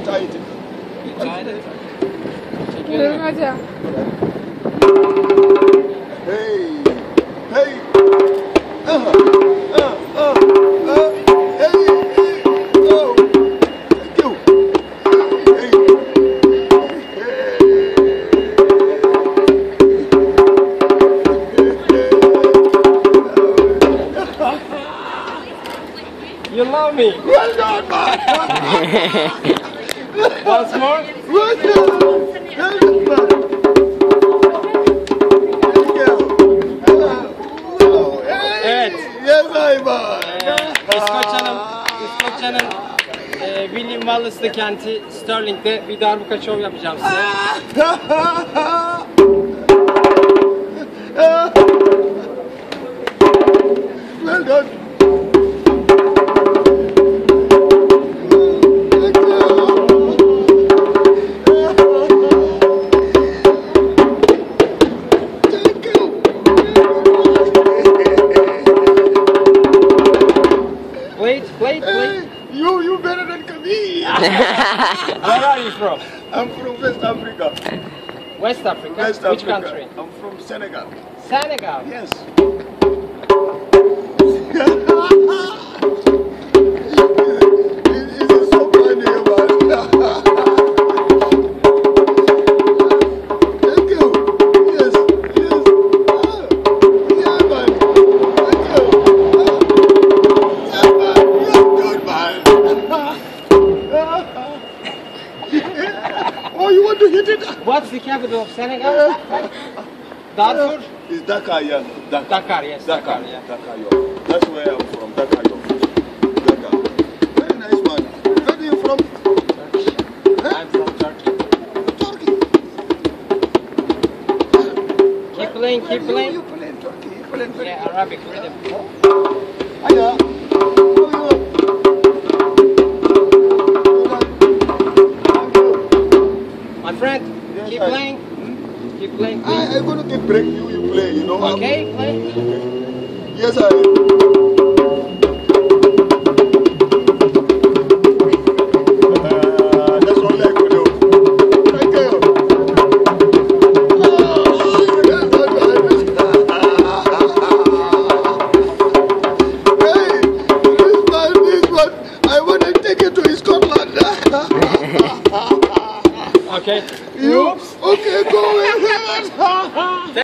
Müteahhitim. Müteahhit. Buyurun hocam. Hey. Hey. Hey. Oh. Thank you. Hey. You love me. Well done, man. Once more. Well done. Well done, man. Thank you. Evet. Yes, I'm man. İskoçya'nın William Wallace'lı kenti Stirling'de bir darbuka şov yapacağım size. Well done. Plate. You better than me. Where are you from? I'm from West Africa. West Africa? West Which Africa. country? I'm from Senegal. Senegal. Yes. It is so funny about Thank you. Yes. Yes. Yeah, man. Thank you. Yeah, man. You're good, man. Oh, you want to hit it? What's the capital of Senegal? Darfur? It's Dakar, yeah. Dakar, yes. Dakar, yeah. Dakar, yo. That's where I'm from. Dakar, yo. Dakar. Very nice man. Where are you from? Turkish. I'm from Turkey. Turkey. Keep playing. You play in Turkey. You play in Turkey. Yeah, Arabic rhythm. Hiya. My friend, Yes, keep I- playing. Keep playing, please. I'm going to keep break you play, you know. Okay, play. Yes, I. That's all I could do. Thank you. Hey, this one, I want to take it to Scotland. Okay. You? Okay, go ahead.